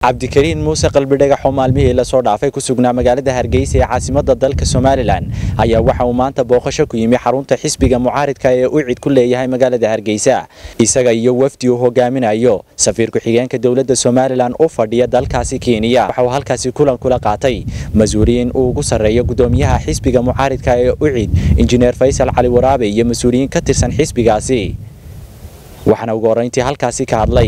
cabdikariin muuse qalbi dhagax oo maalmihii la soo dhaafay ku sugnaa magaalada Hargeysa ee caasimadda dalka Soomaaliland ayaa waxa uu maanta booqasho ku yimi xarunta xisbiga mucaaridka ee uu cid ku leeyahay magaalada Hargeysa isaga iyo wafdi uu hogaaminayo safiir ku xigeenka dawladda Soomaaliland oo fadhiya dalkaasi Kenya waxa uu halkaasi kulan kula qaatay mas'uuliyiin uu ugu sareeyo gudoomiyaha xisbiga mucaaridka ee uu cid injineer Faysal Cali Waraabe iyo mas'uuliyiin ka tirsan xisbigaasi waxana ugu horeyntii halkaasi ka hadlay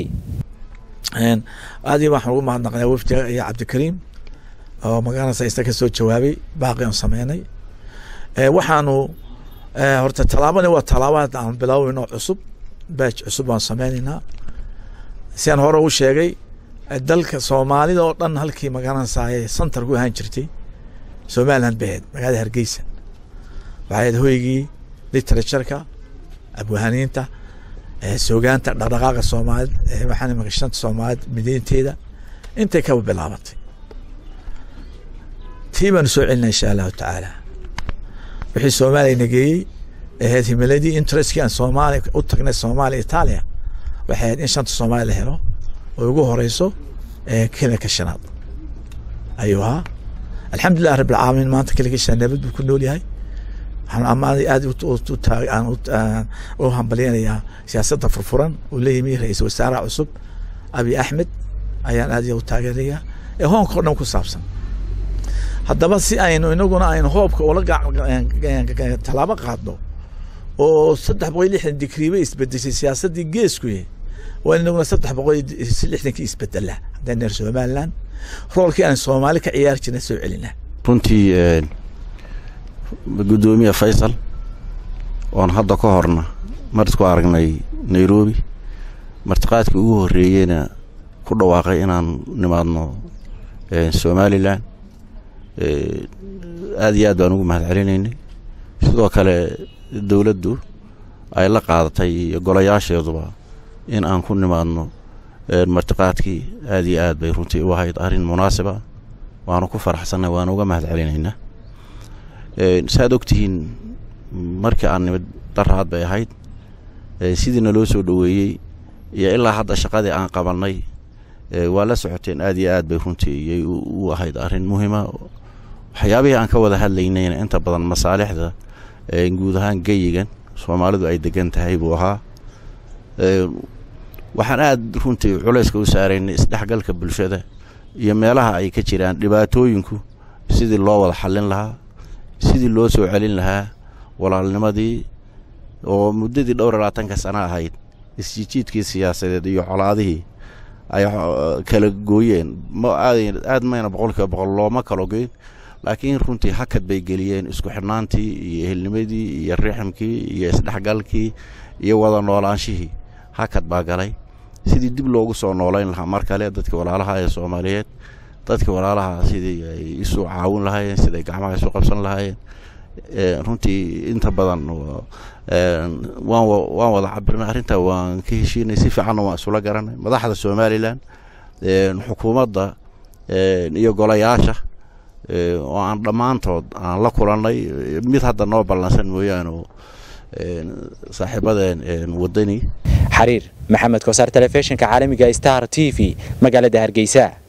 aadi waxaan ugu mahadnaqnaa wafdiga iyo cabdikariim oo magaalada saysta ka soo jawaabay baaqi aan sameynay waxaanu horta talaabani waa talaabad aan bilaawayno cusub batch cusub aan sameynayna si aan hore u sheegay dalka Soomaalida oo dhan halkii magaalada saayay center ku ahaan jirtay Soomaaliland beed magaalada Hargeysa waxay hoygii literature-ka abwaaniinta سوغانتا دقاقة الصومال waxaan maqashan Soomaaliyeed mideynteeda intay ka bilaabatay tiiban soo celina insha Allah taala wixii Soomaaliya nagay ahayd himiladii interest-kii aan Soomaaliya u tagnay Soomaaliya Itaaliya waxay in shanta Soomaaliya helo oo ugu horeyso kina ka shanaad ayuha alxamdulillah rabbil aalamiin maanta kaliya ka shanabad ku nool yahay waxaan amaanay aad u hambalyeynaya siyaasadda furfuran oo leeyahay ra'iisul wasaare cusub Abi Ahmed ayaan aad u taageeraya Hong Kong ku saabsan haddaba si aynu inaguna aynu hoobka oo la talaabo qaadno oo 360 digriiba isbedeshay siyaasadii geesku waa inaguna 360 isbedela haddana Soomaaliland roolkii aan Soomaali ka ciyaar jirnay soo celina runtii gudoomiye Faysal oo hadda ka horna markii ku aragnay Nairobi martiqaadkii ugu horeeyayna ku dhawaaqay inaan nimaadno Soomaaliland aad iyo aad baan ugu mahadcelinaynay sidoo kale dawladdu ay la qaadatay golayaasheeduba in aan ku nimaadno martiqaadkii aad iyo aad bay runtii u ahayd arrin munaasib ah waana ku faraxsanahay waana uga mahadcelinaynaa saad ogtihiin markii aan nimid daraad bay ahayd sidina loo soo dhaweeyay iyo ilaa hadda shaqadii aan qabanay waa la socoteen aad iyo aad bay runtii u ahayd arrin muhiim ah waxyaabihii aan ka wada hadlaynayna inta badan masaalixda guud ahaan geeyigan Soomaalidu ay degan tahay buu ahaa waxaan aad runtii culayska u saaraynay isdhexgalka bulshada iyo meelaha ay ka jiraan dhibaatooyinku sidii loo wada xallin lahaa sidii loo soo celin lahaa walaalnimadii oo muddadii dhowr 20 sano ahayd isjiidkii siyaasadeed iyo colaadihii ay kala gooyeen ma aad mayna boqol looma kala goyn laakiin runtii hakad bay geliyeen isku xirnaantii iyo ehelnimadii iyo riximkii iyo isdhexgalkii iyo wada noolaanshihii hakad baa galay sidii dib loogu soo noolayn lahaa mar kale dadka walaalaha ee Soomaaliyeed dadka walaalaha sidii ay isu caawin lahaayeen sidii gacmaha isu qabsan lahaayeen runtii inta badan waan wada cabirnay arrinta waan ka heshiinay si fiican oo isula garanay madaxda Soomaaliland xukuumadda iyo golayaasha oo aan dhamaantood aan la kulanay mid hadda noo balansan mooyaan oo saaxiibadeen wadani xariir maxamed koosar telefishinka caalamiga Star TV magaalada Hargeysa